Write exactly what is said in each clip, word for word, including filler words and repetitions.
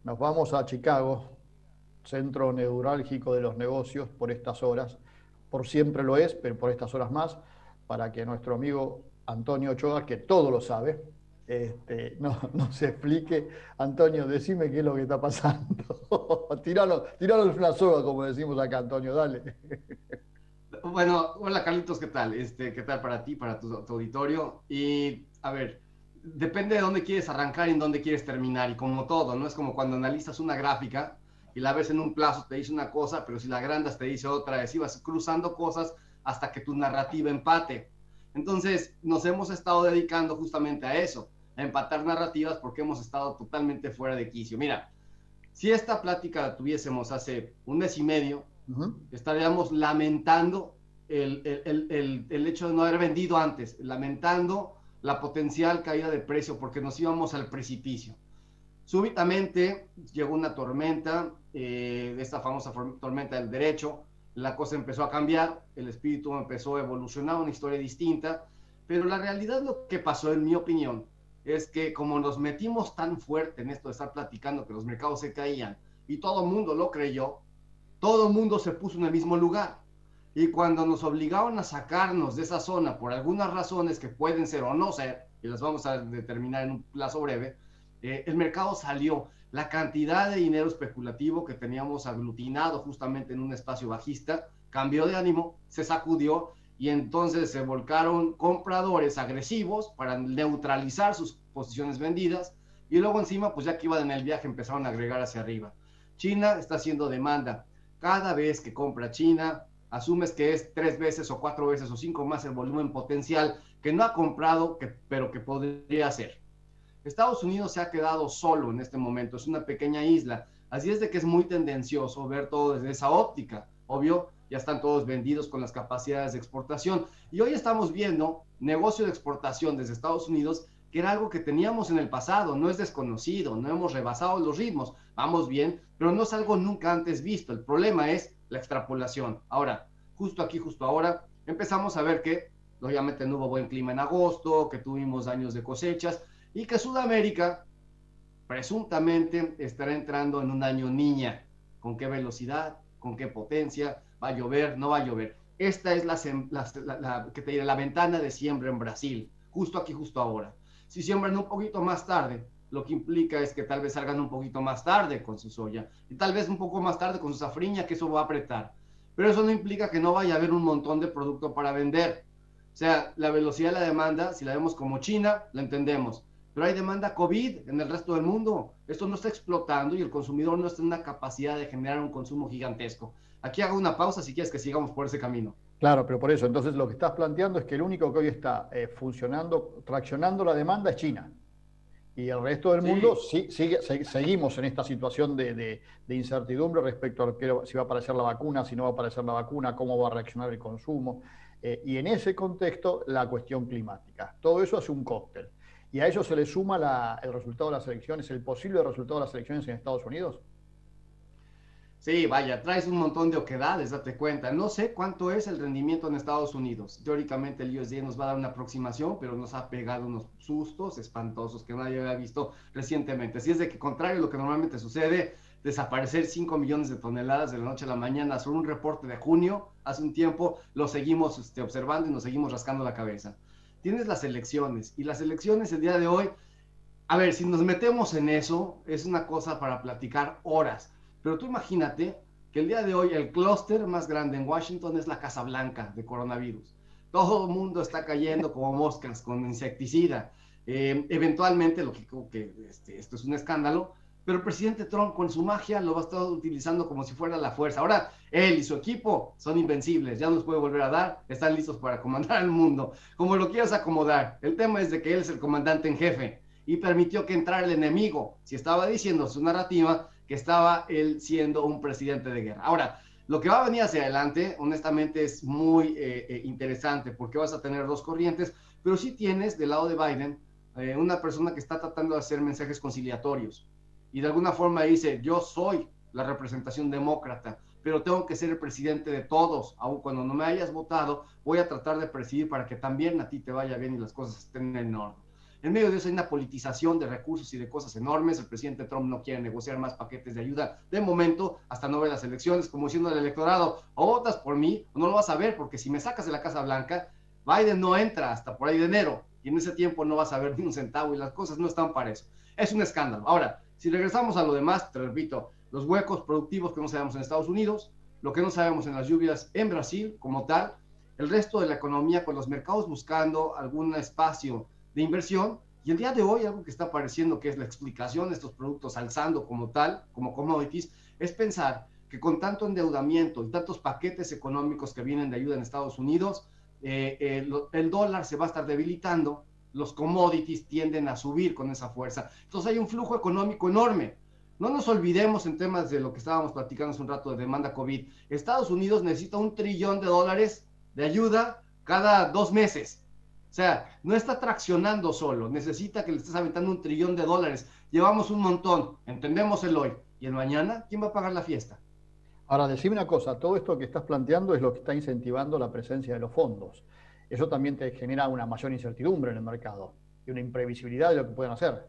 Nos vamos a Chicago, centro neurálgico de los negocios por estas horas. Por siempre lo es, pero por estas horas más, para que nuestro amigo Antonio Ochoa, que todo lo sabe, este, no, nos explique. Antonio, decime qué es lo que está pasando. Tiralo, tiralo en soga, como decimos acá, Antonio, dale. Bueno, hola Carlitos, ¿qué tal? Este, ¿qué tal para ti, para tu, tu auditorio? Y a ver, depende de dónde quieres arrancar y en dónde quieres terminar. Y como todo, ¿no? Es como cuando analizas una gráfica y la ves en un plazo, te dice una cosa, pero si la agrandas te dice otra. Así vas cruzando cosas hasta que tu narrativa empate. Entonces, nos hemos estado dedicando justamente a eso, a empatar narrativas porque hemos estado totalmente fuera de quicio. Mira, si esta plática la tuviésemos hace un mes y medio, Uh -huh. estaríamos lamentando el, el, el, el, hecho de no haber vendido antes, lamentando la potencial caída de precio porque nos íbamos al precipicio. Súbitamente llegó una tormenta, eh, esta famosa tormenta del derecho, la cosa empezó a cambiar, el espíritu empezó a evolucionar, una historia distinta, pero la realidad, lo que pasó, en mi opinión, es que como nos metimos tan fuerte en esto de estar platicando que los mercados se caían y todo el mundo lo creyó, todo el mundo se puso en el mismo lugar. Y cuando nos obligaron a sacarnos de esa zona por algunas razones que pueden ser o no ser, y las vamos a determinar en un plazo breve, eh, el mercado salió. La cantidad de dinero especulativo que teníamos aglutinado justamente en un espacio bajista cambió de ánimo, se sacudió y entonces se volcaron compradores agresivos para neutralizar sus posiciones vendidas y luego encima, pues ya que iban en el viaje, empezaron a agregar hacia arriba. China está haciendo demanda. Cada vez que compra China, asumes que es tres veces o cuatro veces o cinco más el volumen potencial que no ha comprado, que, pero que podría hacer. Estados Unidos se ha quedado solo en este momento, es una pequeña isla, así es de que es muy tendencioso ver todo desde esa óptica. Obvio, ya están todos vendidos con las capacidades de exportación y hoy estamos viendo negocio de exportación desde Estados Unidos, que era algo que teníamos en el pasado, no es desconocido, no hemos rebasado los ritmos, vamos bien, pero no es algo nunca antes visto. El problema es la extrapolación. Ahora, justo aquí, justo ahora, empezamos a ver que obviamente no hubo buen clima en agosto, que tuvimos daños de cosechas y que Sudamérica presuntamente estará entrando en un año niña. ¿Con qué velocidad? ¿Con qué potencia? ¿Va a llover? ¿No va a llover? Esta es la, la, la, la, que te diré, la ventana de siembra en Brasil, justo aquí, justo ahora. Si siembran un poquito más tarde, lo que implica es que tal vez salgan un poquito más tarde con su soya y tal vez un poco más tarde con su safriña, que eso va a apretar. Pero eso no implica que no vaya a haber un montón de producto para vender. O sea, la velocidad de la demanda, si la vemos como China, la entendemos. Pero hay demanda COVID en el resto del mundo. Esto no está explotando y el consumidor no está en una capacidad de generar un consumo gigantesco. Aquí hago una pausa si quieres que sigamos por ese camino. Claro, pero por eso, entonces lo que estás planteando es que el único que hoy está eh, funcionando, traccionando la demanda es China. Y el resto del mundo Sí. sí, sigue, se, seguimos en esta situación de, de, de incertidumbre respecto a que, si va a aparecer la vacuna, si no va a aparecer la vacuna, cómo va a reaccionar el consumo. Eh, y en ese contexto, la cuestión climática. Todo eso hace un cóctel. Y a eso se le suma la, el resultado de las elecciones, el posible resultado de las elecciones en Estados Unidos. Sí, vaya, traes un montón de oquedades, date cuenta. No sé cuánto es el rendimiento en Estados Unidos. Teóricamente el U S D A nos va a dar una aproximación, pero nos ha pegado unos sustos espantosos que nadie había visto recientemente. Así es de que, contrario a lo que normalmente sucede, desaparecer cinco millones de toneladas de la noche a la mañana sobre un reporte de junio, hace un tiempo, lo seguimos este, observando y nos seguimos rascando la cabeza. Tienes las elecciones, y las elecciones el día de hoy, a ver, si nos metemos en eso, es una cosa para platicar horas. Pero tú imagínate que el día de hoy el clúster más grande en Washington es la Casa Blanca de coronavirus. Todo el mundo está cayendo como moscas con insecticida. Eh, eventualmente, lógico que este, esto es un escándalo, pero el presidente Trump con su magia lo va a estar utilizando como si fuera la fuerza. Ahora, él y su equipo son invencibles, ya no los puede volver a dar, están listos para comandar el mundo, como lo quieras acomodar. El tema es de que él es el comandante en jefe y permitió que entrara el enemigo. Si estaba diciendo su narrativa, que estaba él siendo un presidente de guerra. Ahora, lo que va a venir hacia adelante, honestamente, es muy eh, eh, interesante, porque vas a tener dos corrientes, pero sí tienes del lado de Biden eh, una persona que está tratando de hacer mensajes conciliatorios y de alguna forma dice, yo soy la representación demócrata, pero tengo que ser el presidente de todos, aun cuando no me hayas votado, voy a tratar de presidir para que también a ti te vaya bien y las cosas estén en orden. En medio de eso hay una politización de recursos y de cosas enormes. El presidente Trump no quiere negociar más paquetes de ayuda de momento hasta no ver las elecciones, como diciendo al electorado, o votas por mí o no lo vas a ver, porque si me sacas de la Casa Blanca, Biden no entra hasta por ahí de enero y en ese tiempo no vas a ver ni un centavo y las cosas no están para eso. Es un escándalo. Ahora, si regresamos a lo demás, te repito, los huecos productivos que no sabemos en Estados Unidos, lo que no sabemos en las lluvias en Brasil como tal, el resto de la economía con los mercados buscando algún espacio de inversión, y el día de hoy algo que está apareciendo que es la explicación de estos productos alzando como tal, como commodities, es pensar que con tanto endeudamiento y tantos paquetes económicos que vienen de ayuda en Estados Unidos, eh, eh, lo, el dólar se va a estar debilitando, los commodities tienden a subir con esa fuerza, entonces hay un flujo económico enorme. No nos olvidemos en temas de lo que estábamos platicando hace un rato de demanda COVID, Estados Unidos necesita un trillón de dólares de ayuda cada dos meses. O sea, no está traccionando solo, necesita que le estés aventando un trillón de dólares. Llevamos un montón, entendemos el hoy. ¿Y el mañana? ¿Quién va a pagar la fiesta? Ahora, decime una cosa, todo esto que estás planteando es lo que está incentivando la presencia de los fondos. Eso también te genera una mayor incertidumbre en el mercado y una imprevisibilidad de lo que pueden hacer.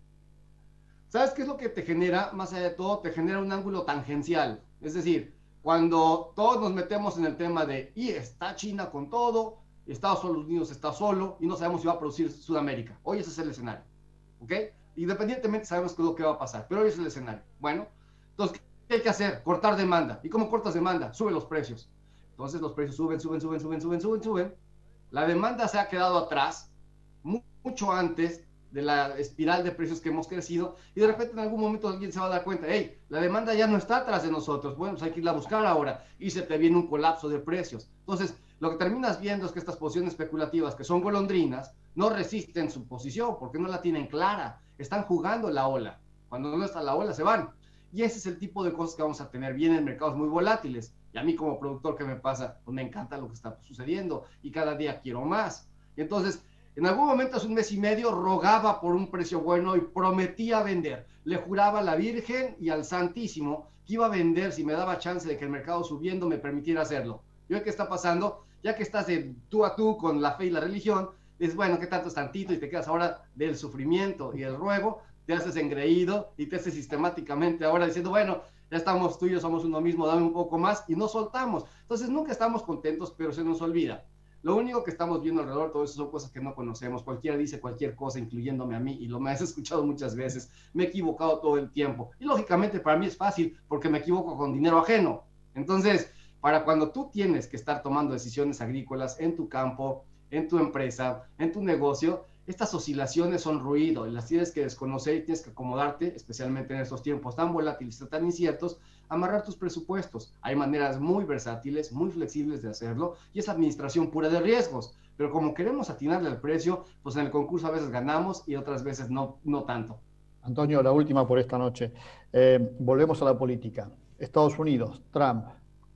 ¿Sabes qué es lo que te genera? Más allá de todo, te genera un ángulo tangencial. Es decir, cuando todos nos metemos en el tema de, y está China con todo, Estados Unidos está solo y no sabemos si va a producir Sudamérica. Hoy ese es el escenario, ¿ok? Independientemente sabemos qué es lo que va a pasar, pero hoy es el escenario. Bueno, entonces, ¿qué hay que hacer? Cortar demanda. ¿Y cómo cortas demanda? Sube los precios. Entonces los precios suben, suben, suben, suben, suben, suben, suben. La demanda se ha quedado atrás mucho antes de la espiral de precios que hemos crecido y de repente en algún momento alguien se va a dar cuenta, hey, la demanda ya no está atrás de nosotros, bueno, pues hay que irla a buscar ahora y se te viene un colapso de precios. Entonces, lo que terminas viendo es que estas posiciones especulativas que son golondrinas no resisten su posición porque no la tienen clara, están jugando la ola. Cuando no está la ola se van. Y ese es el tipo de cosas que vamos a tener. Vienen mercados muy volátiles. Y a mí como productor, ¿qué me pasa? Pues me encanta lo que está sucediendo y cada día quiero más. Y entonces, en algún momento hace un mes y medio rogaba por un precio bueno y prometía vender. Le juraba a la Virgen y al Santísimo que iba a vender si me daba chance de que el mercado subiendo me permitiera hacerlo. ¿Y hoy qué está pasando? Ya que estás de tú a tú con la fe y la religión, es bueno, ¿qué tanto es tantito? Y te quedas ahora del sufrimiento y el ruego, te haces engreído y te haces sistemáticamente ahora diciendo, bueno, ya estamos tú y yo, somos uno mismo, dame un poco más y no soltamos. Entonces nunca estamos contentos, pero se nos olvida. Lo único que estamos viendo alrededor de todo eso son cosas que no conocemos. Cualquiera dice cualquier cosa, incluyéndome a mí, y lo me has escuchado muchas veces. Me he equivocado todo el tiempo. Y lógicamente para mí es fácil porque me equivoco con dinero ajeno. Entonces, para cuando tú tienes que estar tomando decisiones agrícolas en tu campo, en tu empresa, en tu negocio, estas oscilaciones son ruido y las tienes que desconocer y tienes que acomodarte, especialmente en estos tiempos tan volátiles, tan inciertos, amarrar tus presupuestos. Hay maneras muy versátiles, muy flexibles de hacerlo y es administración pura de riesgos. Pero como queremos atinarle al precio, pues en el concurso a veces ganamos y otras veces no, no tanto. Antonio, la última por esta noche. Eh, volvemos a la política. Estados Unidos, Trump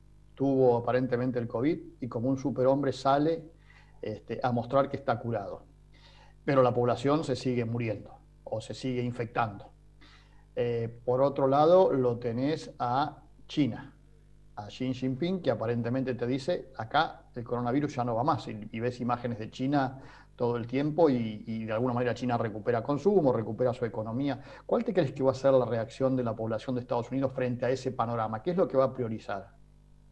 tuvo aparentemente el COVID y como un superhombre sale este, a mostrar que está curado. Pero la población se sigue muriendo o se sigue infectando. Eh, por otro lado, lo tenés a China, a Xi Jinping, que aparentemente te dice, acá el coronavirus ya no va más, y, y ves imágenes de China todo el tiempo y, y de alguna manera China recupera consumo, recupera su economía. ¿Cuál te crees que va a ser la reacción de la población de Estados Unidos frente a ese panorama? ¿Qué es lo que va a priorizar?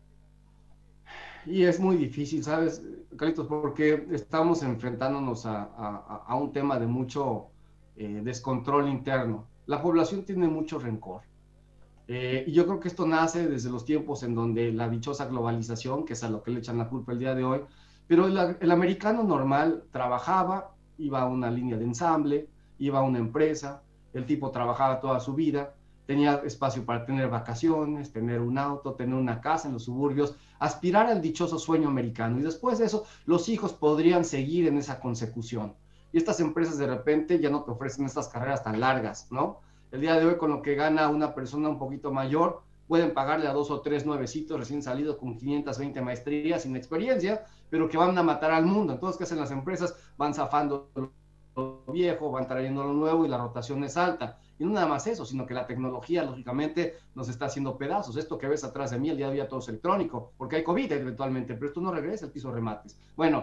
Y es muy difícil, ¿sabes, Carlitos? Porque estamos enfrentándonos a, a, a un tema de mucho eh, descontrol interno. La población tiene mucho rencor. Eh, y yo creo que esto nace desde los tiempos en donde la dichosa globalización, que es a lo que le echan la culpa el día de hoy, pero el, el americano normal trabajaba, iba a una línea de ensamble, iba a una empresa, el tipo trabajaba toda su vida, tenía espacio para tener vacaciones, tener un auto, tener una casa en los suburbios, aspirar al dichoso sueño americano. Y después de eso, los hijos podrían seguir en esa consecución. Y estas empresas de repente ya no te ofrecen estas carreras tan largas, ¿no? El día de hoy, con lo que gana una persona un poquito mayor, pueden pagarle a dos o tres nuevecitos recién salidos con quinientas veinte maestrías sin experiencia, pero que van a matar al mundo. Entonces, ¿qué hacen las empresas? Van zafando lo viejo, van trayendo lo nuevo y la rotación es alta. Y no nada más eso, sino que la tecnología, lógicamente, nos está haciendo pedazos. Esto que ves atrás de mí, el día de hoy todo es electrónico, porque hay COVID eventualmente, pero esto no regresa al piso de remates. Bueno,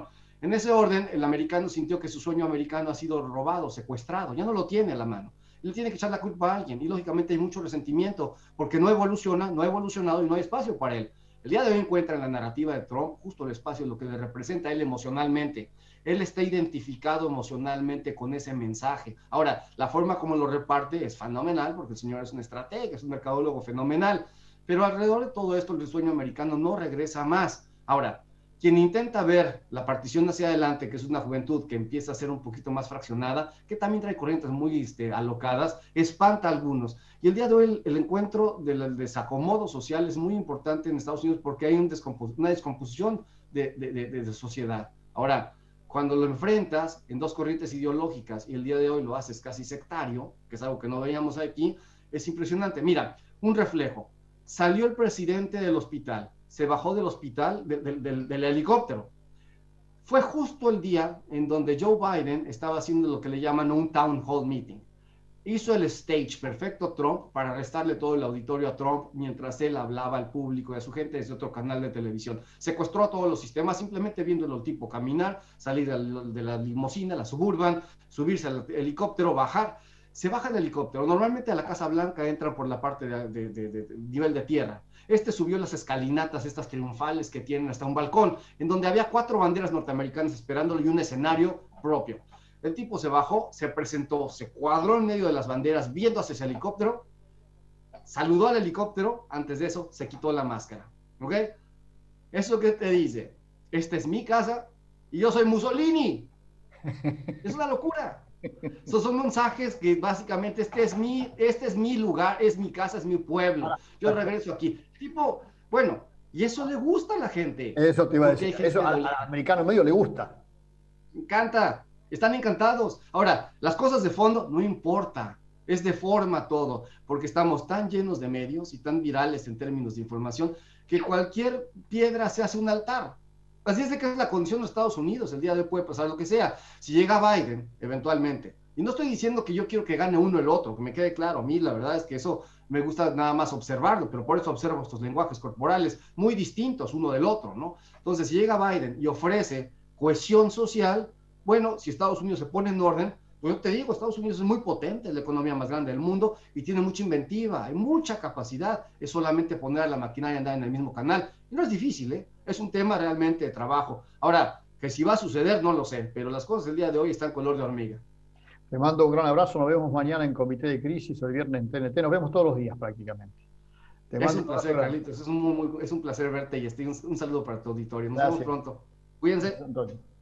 En ese orden, el americano sintió que su sueño americano ha sido robado, secuestrado, ya no lo tiene a la mano. Él tiene que echar la culpa a alguien y lógicamente hay mucho resentimiento porque no evoluciona, no ha evolucionado y no hay espacio para él. El día de hoy encuentra en la narrativa de Trump justo el espacio, lo que le representa a él emocionalmente. Él está identificado emocionalmente con ese mensaje. Ahora, la forma como lo reparte es fenomenal porque el señor es un estratega, es un mercadólogo fenomenal, pero alrededor de todo esto el sueño americano no regresa más. Ahora, quien intenta ver la partición hacia adelante, que es una juventud que empieza a ser un poquito más fraccionada, que también trae corrientes muy este, alocadas, espanta a algunos. Y el día de hoy el, el encuentro del desacomodo social es muy importante en Estados Unidos porque hay un descompos una descomposición de, de, de, de sociedad. Ahora, cuando lo enfrentas en dos corrientes ideológicas y el día de hoy lo haces casi sectario, que es algo que no veíamos aquí, es impresionante. Mira, un reflejo. Salió el presidente del hospital, se bajó del hospital, de, de, de, del helicóptero. Fue justo el día en donde Joe Biden estaba haciendo lo que le llaman un town hall meeting. Hizo el stage perfecto Trump para restarle todo el auditorio a Trump mientras él hablaba al público y a su gente desde otro canal de televisión. Secuestró a todos los sistemas simplemente viéndolo al tipo caminar, salir de la limusina, la Suburban, subirse al helicóptero, bajar. Se baja del helicóptero. Normalmente a la Casa Blanca entran por la parte de, de, de, de, de nivel de tierra. Este subió las escalinatas, estas triunfales que tienen hasta un balcón, en donde había cuatro banderas norteamericanas esperándolo y un escenario propio. El tipo se bajó, se presentó, se cuadró en medio de las banderas viendo hacia ese helicóptero, saludó al helicóptero, antes de eso se quitó la máscara. ¿Ok? ¿Eso qué te dice? Esta es mi casa y yo soy Mussolini. Es una locura. Esos son mensajes que básicamente este es mi, este es mi lugar, es mi casa, es mi pueblo. Yo regreso aquí. Tipo, bueno, y eso le gusta a la gente. Eso te iba a decir. Eso al, al americano medio le gusta. Me encanta. Están encantados. Ahora, las cosas de fondo no importa. Es de forma todo, porque estamos tan llenos de medios y tan virales en términos de información que cualquier piedra se hace un altar. Así es de que es la condición de Estados Unidos. El día de hoy puede pasar lo que sea. Si llega Biden, eventualmente, y no estoy diciendo que yo quiero que gane uno el otro, que me quede claro, a mí la verdad es que eso me gusta nada más observarlo, pero por eso observo estos lenguajes corporales muy distintos uno del otro, ¿no? Entonces, si llega Biden y ofrece cohesión social, bueno, si Estados Unidos se pone en orden, pues yo te digo, Estados Unidos es muy potente, es la economía más grande del mundo y tiene mucha inventiva, hay mucha capacidad, es solamente poner a la maquinaria a andar en el mismo canal. Y no es difícil, ¿eh? Es un tema realmente de trabajo. Ahora, que si va a suceder, no lo sé, pero las cosas del día de hoy están color de hormiga. Te mando un gran abrazo, nos vemos mañana en Comité de Crisis, el viernes en T N T, nos vemos todos los días prácticamente. Te es un placer, Carlitos, es un, muy, muy, es un placer verte y este, un, un saludo para tu auditorio. Nos Gracias. vemos pronto. Cuídense. Gracias, Antonio.